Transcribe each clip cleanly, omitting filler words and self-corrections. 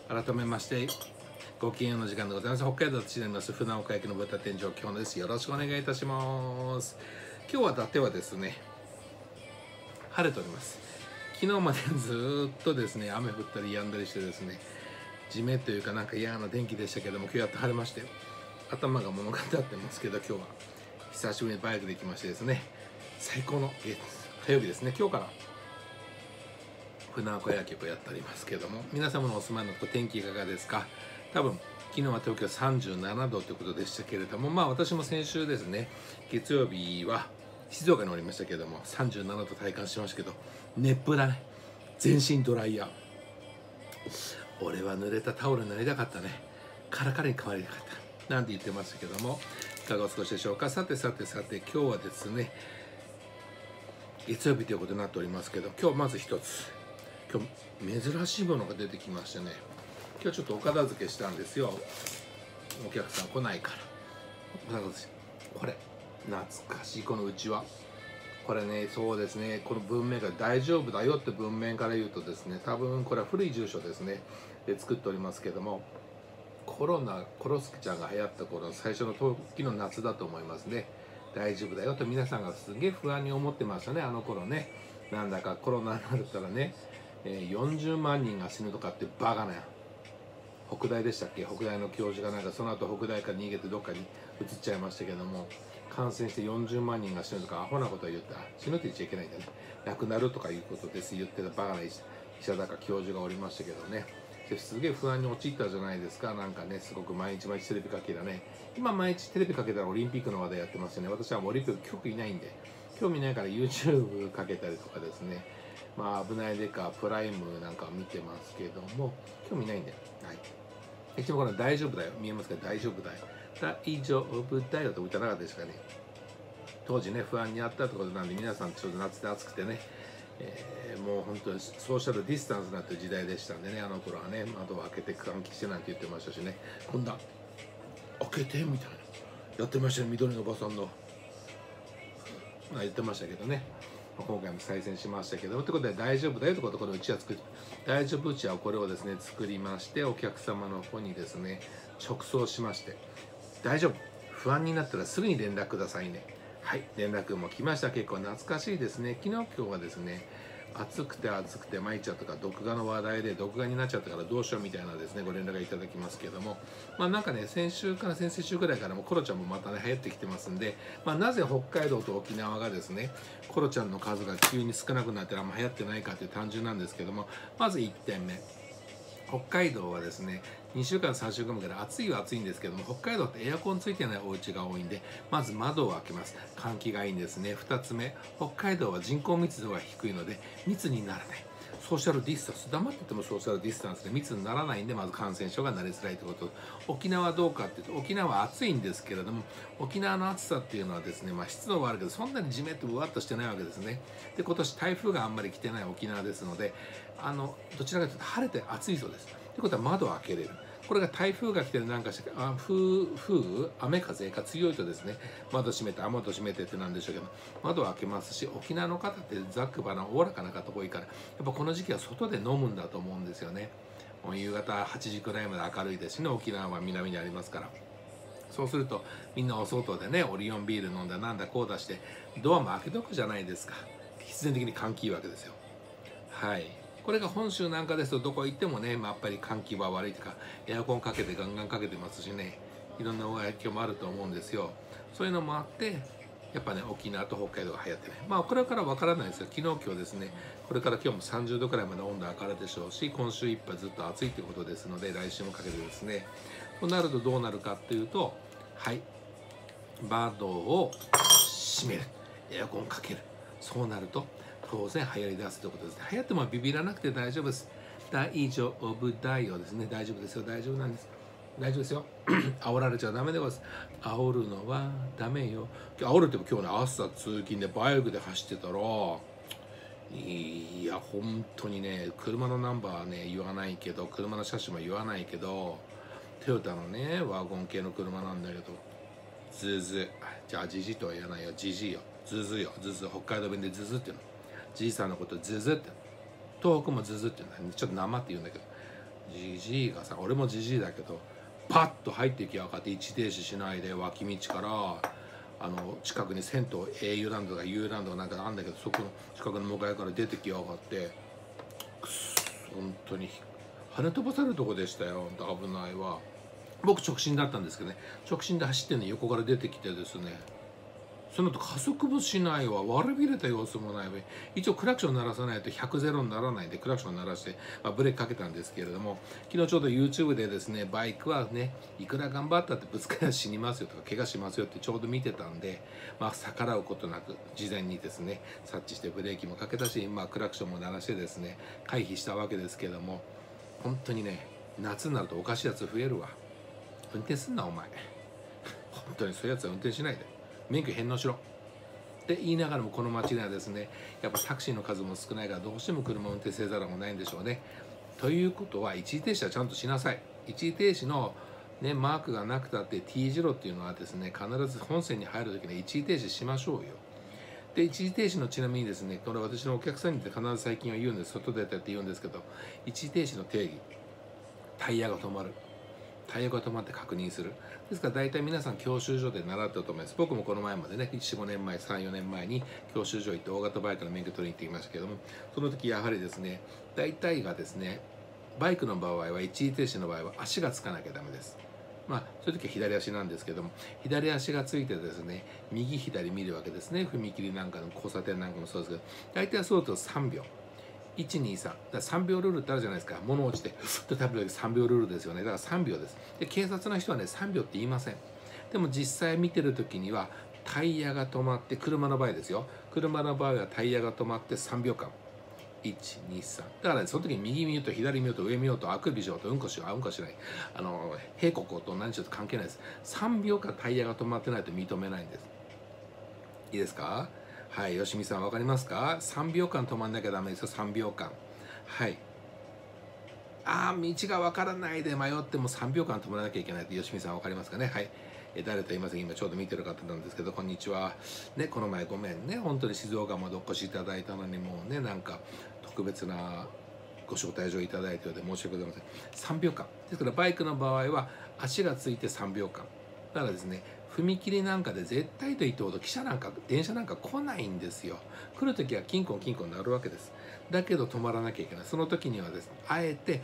改めましてご機嫌の時間でございます。北海道土にあります船岡駅の豚天井今日です。よろしくお願いいたします。今日は伊達はですね晴れております。昨日までずっとですね雨降ったり止んだりしてですねじめというかなんか嫌な天気でしたけども、今日やっと晴れまして頭が物語ってますけど、今日は久しぶりにバイクで行きましてですね、最高の火曜日ですね。今日から船岡薬局をやっておりますけども、皆様のお住まいのとこ天気いかがですか。多分昨日は東京37度ということでしたけれども、私も先週ですね月曜日は静岡におりましたけれども37度体感しましたけど、熱風だね。全身ドライヤー。俺は濡れたタオルになりたかったね。カラカラに変わりたかったなんて言ってましたけども、いかがお過ごしでしょうか。さて今日はですね月曜日ということになっておりますけど、今日まず一つ、今日珍しいものが出てきましてね、今日ちょっとお片付けしたんですよ。お客さん来ないからこれ懐かしいこのうちわ。これね、そうですね、この文面が大丈夫だよって文面から言うとですね、多分これは古い住所ですねで作っておりますけども、コロスケちゃんが流行った頃の最初の時の夏だと思いますね。大丈夫だよと皆さんがすげえ不安に思ってましたね、あの頃ね。なんだかコロナになったらね、40万人が死ぬとかってバカな北大でしたっけ、北大の教授がなんかその後北大から逃げてどっかに移っちゃいましたけども、感染して40万人が死ぬとかアホなことを言った。死ぬって言っちゃいけないんだね。亡くなるとかいうことです言ってたバカな医者だか教授がおりましたけどね、すげえ不安に陥ったじゃないですか。なんかね、すごく毎日テレビかけらね、今毎日テレビかけたらオリンピックの話題やってますよね。私はオリンピック興味ないんで興味ないから YouTube かけたりとかですね、危ないでかプライムなんか見てますけども興味ないんで、はい。一応これ大丈夫だよ見えますか。大丈夫だよ、大丈夫だよと歌なかったですかね。当時ね不安にあったってことなんで、皆さんちょっと夏で暑くてね、もう本当にソーシャルディスタンスになってる時代でしたんでね、あの頃はね窓を開けて換気してなんて言ってましたしね、こんな開けてみたいなやってましたね、緑のおばさんの言ってましたけどね。今回も再戦しましたけど、ということで大丈夫だよということで、このうちわ作って、大丈夫うちわをこれをですね作りまして、お客様の方にですね直送しまして、大丈夫、不安になったらすぐに連絡くださいね。はい、連絡も来ました。結構懐かしいですね。昨日今日はですね暑くて参っちゃったから毒画の話題で毒画になっちゃったからどうしようみたいなですねご連絡いただきますけども、なんかね先週から先々週ぐらいからもコロちゃんもまたね流行ってきてますんで、なぜ北海道と沖縄がですねコロちゃんの数が急に少なくなってあんま流行ってないかという単純なんですけども、まず1点目、北海道はですね2週間3週間ぐらい暑いは暑いんですけども、北海道ってエアコンついてないお家が多いんで、まず窓を開けます。換気がいいんですね。2つ目、北海道は人口密度が低いので密にならない。ソーシャルディスタンス、黙っててもソーシャルディスタンスで密にならないんで、まず感染症がなりづらいということ。沖縄はどうかっていうと、沖縄は暑いんですけれども、沖縄の暑さっていうのはですね、湿度はあるけどそんなにじめっとぶわっとしてないわけですね。で今年台風があんまり来てない沖縄ですので、どちらかというと晴れて暑いそうです。ということは窓を開けれる。これが台風が来てるなんかして雨風が強いとですね、窓閉めて雨戸閉めてってなんでしょうけど、窓を開けますし、沖縄の方ってざっくばらんおおらかな方多いから、やっぱこの時期は外で飲むんだと思うんですよね。もう夕方8時くらいまで明るいですしね、沖縄は南にありますから。そうするとみんなお外でねオリオンビール飲んだなんだこう出してドアも開けとくじゃないですか。必然的に換気いいわけですよ。はい。これが本州なんかですとどこ行ってもね、やっぱり換気は悪いとかエアコンかけてガンガンかけてますしね、いろんな影響もあると思うんですよ。そういうのもあってやっぱね沖縄と北海道が流行ってね、これからわからないですよ。昨日今日ですね、これから今日も30度くらいまで温度上がるでしょうし、今週いっぱいずっと暑いということですので、来週もかけてですね、となるとどうなるかっていうと、はい、窓を閉める、エアコンかける、そうなると当然流行り出すということです。流行ってもビビらなくて大丈夫です。大丈夫だよですね。大丈夫ですよ。大丈夫なんです。大丈夫ですよ。煽られちゃダメでございます。煽るのはダメよ。煽るっても今日ね朝通勤でバイクで走ってたら、いや本当にね車のナンバーね言わないけど、車の車種も言わないけど、トヨタのねワゴン系の車なんだけど、ズーズー、じゃあジジとは言わないよ、ジジよ、ズーズーよ、ズーズー、北海道弁でズーズーっていうの。じいさんのことズズって、東北もズズっていうのはちょっと生って言うんだけど、 じじいがさ、俺もじじいだけどパッと入ってきやがって一時停止しないで脇道から近くに銭湯 au ランドとか U ランドがなんかあんだけど、そこの近くの向かいから出てきやがって、本当に跳ね飛ばされるとこでしたよ。本当危ないわ。僕直進だったんですけどね、直進で走ってね、横から出てきてですね、その後加速もしないわ、悪びれた様子もないわ。一応クラクション鳴らさないと100ゼロにならないんでクラクション鳴らして、ブレーキかけたんですけれども、昨日ちょうど YouTube でですね、バイクはねいくら頑張ったってぶつかりゃ死にますよとか怪我しますよってちょうど見てたんで、逆らうことなく事前にですね察知してブレーキもかけたし、クラクションも鳴らしてですね回避したわけですけども、本当にね、夏になるとおかしいやつ増えるわ。運転すんなお前本当にそういうやつは運転しないで、免許返納しろって言いながらも、この街にはですねやっぱタクシーの数も少ないからどうしても車を運転せざるを得ないんでしょうね。ということは一時停止はちゃんとしなさい。一時停止のねマークがなくたって T 字路っていうのはですね、必ず本線に入る時に一時停止しましょうよ。で一時停止のちなみにですね、これ私のお客さんに必ず最近は言うんです、外出てって言うんですけど、一時停止の定義、タイヤが止まる、タイヤが止まって確認する。ですから大体皆さん教習所で習ったと思います。僕もこの前までね、4、5年前、3、4年前に教習所行って大型バイクの免許取りに行ってきましたけども、その時やはりですね、大体がですね、バイクの場合は一時停止の場合は足がつかなきゃダメです。そういう時は左足なんですけども、左足がついてですね、右左見るわけですね。踏切なんかの交差点なんかもそうですけど、大体そうすると3秒。123だから3秒ルールってあるじゃないですか。物落ちてふっと食べる時3秒ルールですよね。だから3秒です。で警察の人はね3秒って言いません。でも実際見てる時にはタイヤが止まって、車の場合ですよ、車の場合はタイヤが止まって3秒間、123だから、ね、その時に右見ようと左見ようと上見ようとあくびしようとうんこしよううんこしない、平国と何しようと関係ないです。3秒間タイヤが止まってないと認めないんです。いいですか。はい、よしみさん分かりますか。3秒間止まんなきゃダメですよ。3秒間。はい。道が分からないで迷っても3秒間止まらなきゃいけないって、よしみさん分かりますかね。はい。誰と言いません。今ちょうど見てる方なんですけど、こんにちは。ね、この前ごめんね。本当に静岡までお越しいただいたのに、もうね、なんか特別なご招待状いただいてるので申し訳ございません。3秒間。ですからバイクの場合は足がついて3秒間。だからですね、踏切なんかで絶対と言ってほど汽車なんか電車なんか来ないんですよ。来る時はキンコンキンコンなるわけです。だけど止まらなきゃいけない。その時にはですね、あえて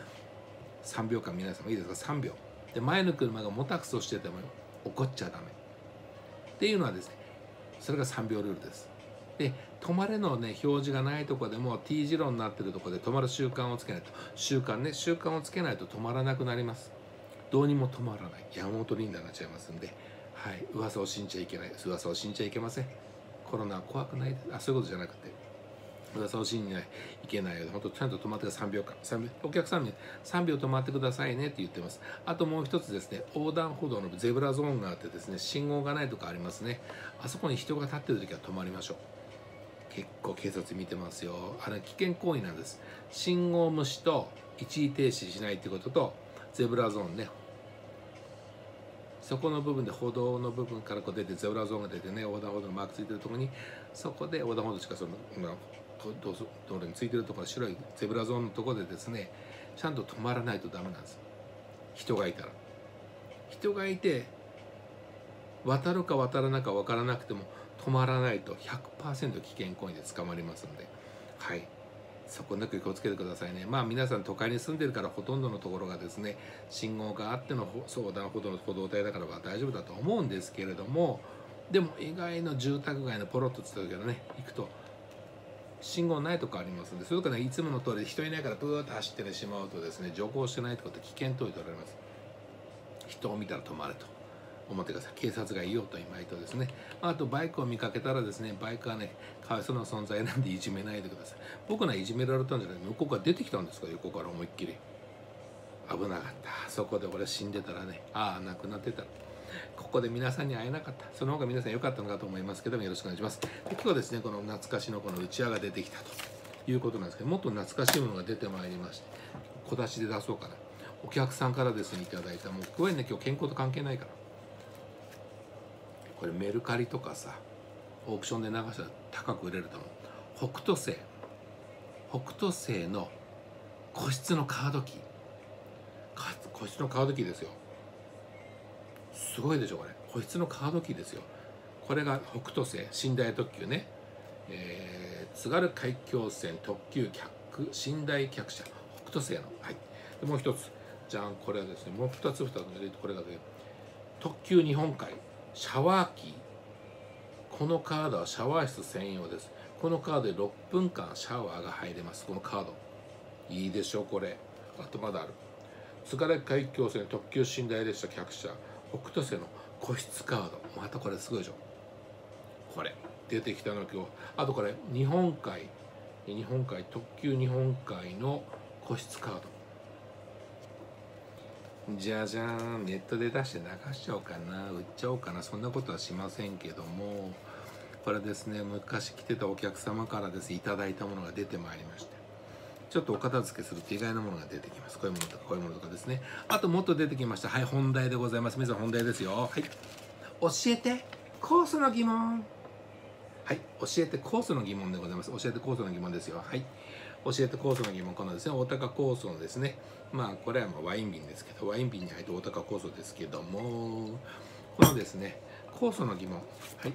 3秒間、皆さんもいいですか。3秒で前の車がもたくそしてても怒っちゃダメっていうのはですね、それが3秒ルールです。で止まれのね表示がないとこでも T 字路になってるとこで止まる習慣をつけないと、習慣をつけないと止まらなくなります。どうにも止まらない、山本リンダになっちゃいますんで、はい、噂を信じちゃいけないです。噂を信じちゃいけません。コロナは怖くないです。そういうことじゃなくて、噂を信じないいけないようで、本当ちゃんと止まって3秒間、お客さんに3秒止まってくださいねって言ってます。あともう一つですね、横断歩道のゼブラゾーンがあってですね、信号がないとかありますね。あそこに人が立ってる時は止まりましょう。結構警察見てますよ。危険行為なんです。信号無視と一時停止しないってこととゼブラゾーンね、そこの部分で歩道の部分からこう出てゼブラゾーンが出てね、横断歩道のマークついてるところに、そこで横断歩道しか道路についてるところ、白いゼブラゾーンのところでですね、ちゃんと止まらないとダメなんです。人がいたら、人がいて渡るか渡らないか分からなくても止まらないと 100% 危険行為で捕まりますので、はい、そこなく気をつけてくださいね。皆さん都会に住んでるからほとんどのところがですね、信号があっての横断歩道の歩道帯だからは大丈夫だと思うんですけれども、でも意外の住宅街のポロッとつった時はね、行くと信号ないとこありますので、それからいつもの通り人いないからブーッと走ってしまうとですね、徐行してないってことで危険と取られます。人を見たら止まれと思ってください。警察がいようといまいとですね。あとバイクを見かけたらですね、バイクはねかわいそうな存在なんでいじめないでください。僕はいじめられたんじゃない、向こうから出てきたんですから、横から思いっきり。危なかった。そこで俺死んでたらね、亡くなってたら、ここで皆さんに会えなかった。その方が皆さん良かったのかと思いますけども、よろしくお願いします。で今日はですね、この懐かしのこのうちわが出てきたということなんですけど、もっと懐かしいものが出てまいりまして、小出しで出そうかな。お客さんからですねいただいた、もうこれね今日健康と関係ないから、これメルカリとかさオークションで流したら高く売れると思う。北斗星の個室のカードキー、 個室のカードキーですよ。すごいでしょこれ。個室のカードキーですよ。これが北斗星寝台特急ね、津軽海峡線特急寝台客車北斗星の、はい。でもう一つじゃん、これはですね、もう2つこれがね、特急日本海シャワーキー。このカードはシャワー室専用です。このカードで6分間シャワーが入れます。このカードいいでしょこれ。あとまだある。津軽海峡線特急寝台列車客車北斗星の個室カード、またこれすごいでしょこれ。出てきたの今日。あとこれ日本海特急日本海の個室カード、じゃじゃーん。ネットで出して流しちゃおうかな、売っちゃおうかな、そんなことはしませんけども、これですね、昔来てたお客様からですねいただいたものが出てまいりまして、ちょっとお片付けすると意外なものが出てきます。こういうものとかこういうものとかですね。あともっと出てきました。はい、本題でございます。皆さん本題ですよ。はい、教えてコースの疑問。はい、教えてコースの疑問でございます。教えてコースの疑問ですよ。はい、教えてコースの疑問。このですね、大高酵素のですね、まあこれはまあワイン瓶ですけど、ワイン瓶に入って大高酵素ですけども、このですね、酵素の疑問。はい、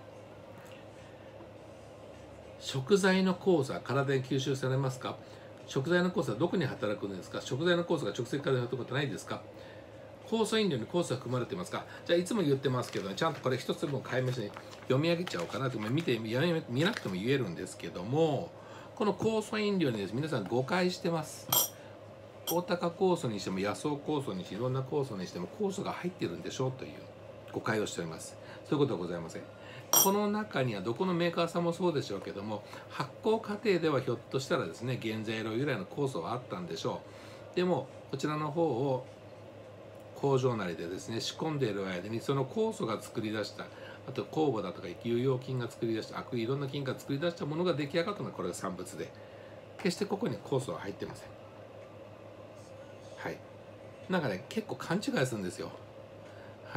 食材の酵素は体に吸収されますか？食材の酵素はどこに働くんですか？食材の酵素が直接体に働くことないですか？酵素飲料に酵素は含まれていますか？じゃあいつも言ってますけど、ね、ちゃんとこれ一つ分解明して読み上げちゃおうかなと。見なくても言えるんですけども、この酵素飲料にです、皆さん誤解してます。大高酵素にしても野草酵素にしていろんな酵素にしても酵素が入ってるんでしょうという誤解をしております。そういうことはございません。この中にはどこのメーカーさんもそうでしょうけども、発酵過程ではひょっとしたらですね、原材料由来の酵素はあったんでしょう。でもこちらの方を工場なりでですね仕込んでいる間に、その酵素が作り出した、あと酵母だとか有用菌が作り出した、いろんな菌が作り出したものが出来上がったのがこれが産物で、決してここに酵素は入ってません。はい、なんかね結構勘違いするんですよ。はい、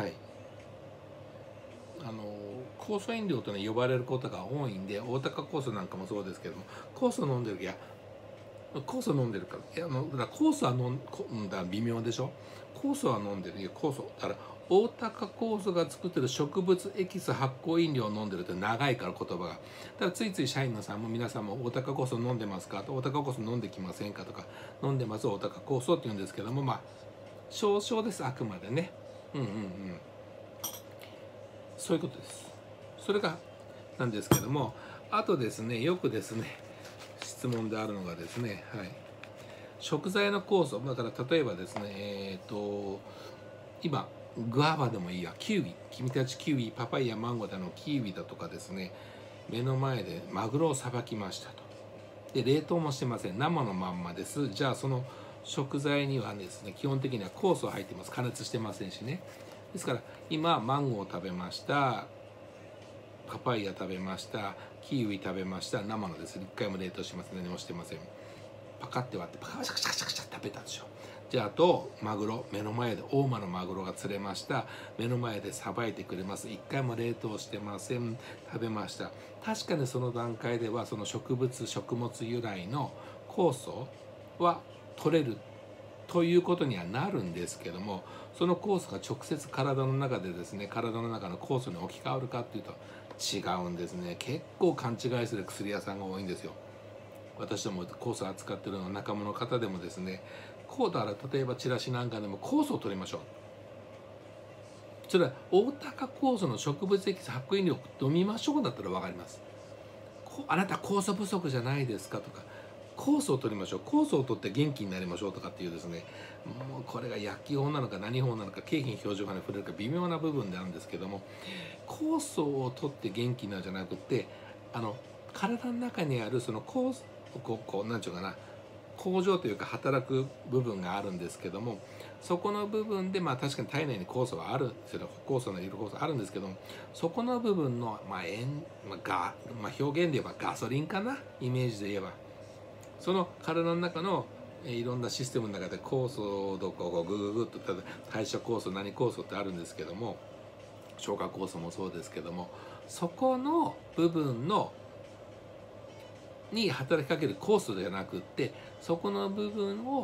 酵素飲料とね呼ばれることが多いんで、大高酵素なんかもそうですけども、酵素飲んでる、いや酵素飲んでるから、だから酵素はだから微妙でしょ。酵素は飲んでる、いや酵素だから大高酵素が作ってる植物エキス発酵飲料を飲んでるって長いから言葉が。だからついつい社員のさんも皆さんも大高酵素飲んでますかと、大高酵素飲んできませんかとか、飲んでます大高酵素って言うんですけども、まあ少々です、あくまでね。そういうことです。それがなんですけども、あとですね、よくですね質問であるのがですね、はい、食材の酵素だから、例えばですね、今グアバでもいいや、キウイ、君たちキウイ、パパイヤ、マンゴーだのキウイだとかですね、目の前でマグロをさばきましたと。で冷凍もしてません、生のまんまです。じゃあその食材にはですね基本的には酵素入ってます。加熱してませんしね。ですから今マンゴー食べました、パパイヤ食べました、キウイ食べました、生のです。一回も冷凍しません、何もしてません。パカって割ってパカシャカシャカシャカシャ食べたでしょ。じゃああとマグロ、目の前で大間のマグロが釣れました、目の前でさばいてくれます、一回も冷凍してません、食べました。確かにその段階ではその食物由来の酵素は取れるということにはなるんですけども、その酵素が直接体の中でですね、体の中の酵素に置き換わるかっていうと違うんですね。結構勘違いする薬屋さんが多いんですよ。私ども酵素を扱っているの仲間の方でもですね、こうだら例えばチラシなんかでも酵素を取りましょう、それは大高酵素の植物エキス発酵飲料飲みましょうだったら分かります。あなた酵素不足じゃないですかとか、酵素を取りましょう、酵素を取って元気になりましょうとかっていうですね、もうこれが薬機法なのか何法なのか、景品表示法に触れるか微妙な部分であるんですけども、酵素を取って元気になるじゃなくて、体の中にあるその酵素なんていうかな、工場というか働く部分があるんですけども、そこの部分で確かに体内に酵素はあるんですけど、酵素のいる酵素あるんですけども、そこの部分の、表現で言えばガソリンかな、イメージで言えばその体の中のいろんなシステムの中で酵素をグググッと代謝酵素何酵素ってあるんですけども、消化酵素もそうですけども、そこの部分に働きかける酵素ではなくって、そこの部分を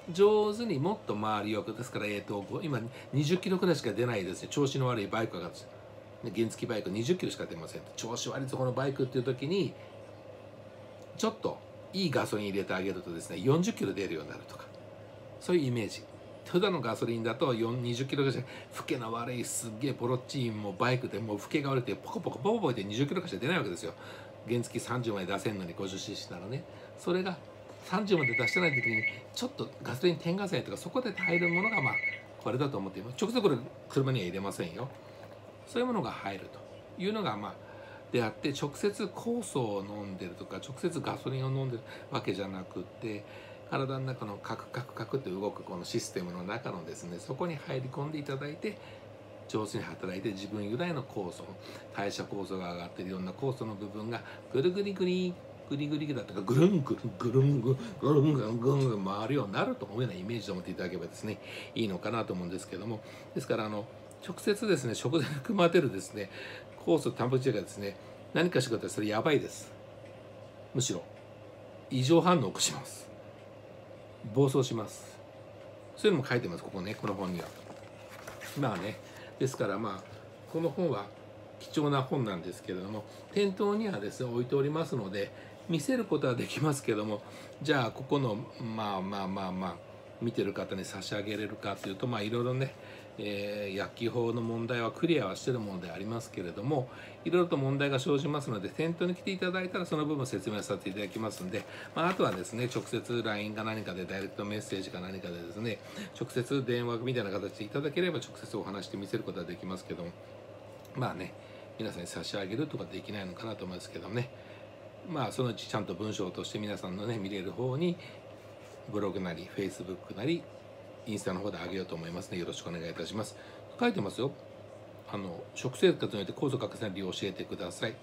上手にもっと回りよく、ですから、今20キロくらいしか出ないですね、調子の悪いバイクが原付バイク20キロしか出ません。調子悪いとこのバイクっていう時にちょっといいガソリン入れてあげるとですね、40キロ出るようになるとか、そういうイメージ。普段のガソリンだと20キロぐらい、老けの悪いすっげえボロッチーンもバイクでもう老けが悪くてポコポコポコポコで20キロかしか出ないわけですよ。原付30まで出せるのに 50cc ならね。それが30まで出してない時にちょっとガソリン添加剤とかそこで入るものがこれだと思っています。直接これ車には入れませんよ。そういうものが入るというのがであって、直接酵素を飲んでるとか直接ガソリンを飲んでるわけじゃなくて、体の中のカクカクカクって動くこのシステムの中のですね、そこに入り込んでいただいて上手に働いて、自分由来の酵素、代謝酵素が上がっているような酵素の部分がぐるぐりぐりグリグリだとかぐるんぐるんぐるんぐるんぐるんぐるんぐるんぐるん回るようになるというようなイメージを持っていただければですね、いいのかなと思うんですけども、ですから直接ですね、食材に含まれるですね酵素、タンパク質がですね何かしてくれたらそれやばいです。むしろ異常反応を起こします。暴走します。そういうのも書いてます、ここね、この本には。ですからこの本は貴重な本なんですけれども、店頭にはですね置いておりますので見せることはできますけども、じゃあここの見てる方に差し上げれるかというと、いろいろね、薬機法の問題はクリアはしてるものでありますけれども、いろいろと問題が生じますので、店頭に来ていただいたらその部分を説明させていただきますので、あとはですね直接 LINE か何かでダイレクトメッセージか何かでですね直接電話みたいな形でいただければ直接お話して見せることはできますけども、皆さんに差し上げるとかできないのかなと思いますけどね、そのうちちゃんと文章として皆さんのね見れる方にブログなり Facebook なりインスタの方で上げようと思いますので、よろしくお願いいたします。書いてますよ。食生活によって酵素欠かせない理由を教えてください。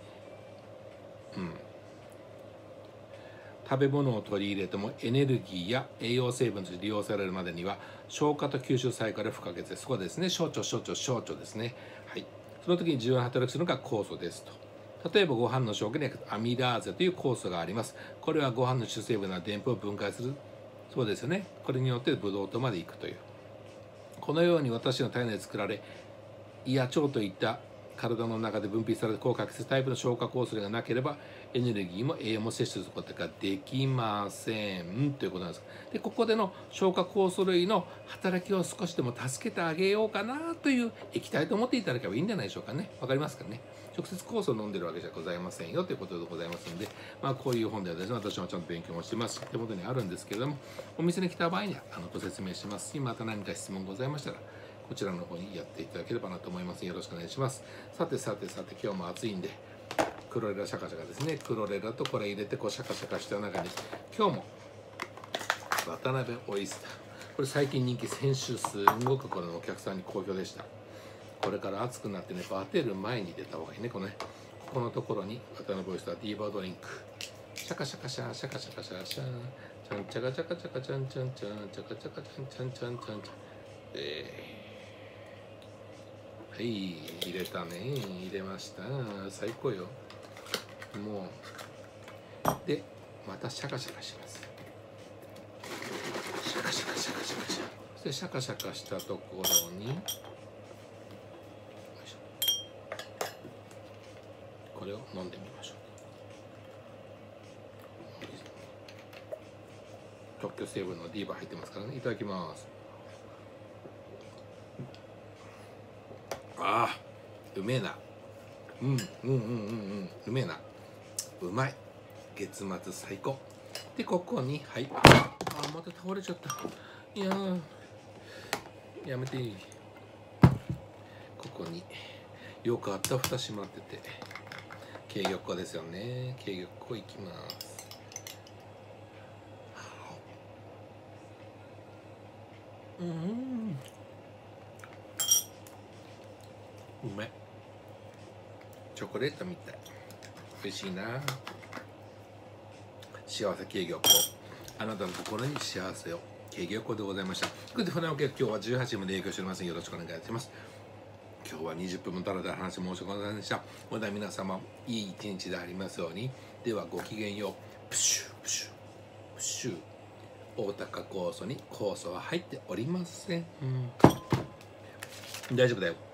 食べ物を取り入れてもエネルギーや栄養成分として利用されるまでには消化と吸収サイクルが不可欠です。そこですね、小腸ですね。はい。その時に重要な働きするのが酵素ですと。例えばご飯の消化にはアミラーゼという酵素があります。これはご飯の主成分のでんぷんを分解するそうですよね。これによってブドウ糖までいくという。このように私の体内で作られ、胃や腸といった体の中で分泌される高確率タイプの消化酵素がなければエネルギーも栄養も摂取することができませんということなんです。でここでの消化酵素類の働きを少しでも助けてあげようかなという液体と思っていただければいいんじゃないでしょうかね。わかりますかね。直接酵素を飲んでるわけじゃございませんよということでございますので、こういう本ではですね、私もちゃんと勉強もしてますし手元にあるんですけれども、お店に来た場合にはご説明しますし、また何か質問ございましたらこちらの方にやっていただければなと思います。よろしくお願いします。さて今日も暑いんでクロレラシャカシャカですね。クロレラとこれ入れてシャカシャカした中に今日も渡辺オイスター、これ最近人気、先週すごくこれのお客さんに好評でした。これから暑くなってね、バテる前に出た方がいいね。ここのところに渡辺オイスターディーバードリンク、シャカシャカシャシャカシャカシャシャチャンチャカチャカチャカチャンチャンチャンチャカチャカチャンチャンチャンチャンチャン、はい、入れたね。入れました。最高よ。もう。で、またシャカシャカします。シャカシャカシャカシャカシャカ。そしてシャカシャカしたところに、よいしょ。これを飲んでみましょう。特許成分のディーバ入ってますからね。いただきます。ああ、うめえな。うめえな。うまい。月末最高。で、ここに、はい。また倒れちゃった。いやー、やめていい。ここによくあった蓋閉まってて、軽玉粉ですよね。軽玉粉いきます。うまい。チョコレートみたい。美味しいな。幸せ軽玉粉。あなたの心に幸せを。軽玉粉でございました。ということで、船岡今日は18時まで営業しておりますので、よろしくお願いします。今日は20分もだらだら話申し訳ございませんでした。また皆様、いい一日でありますように。では、ごきげんよう。プシュプシュプシュ。 大高酵素に酵素は入っておりません、大丈夫だよ。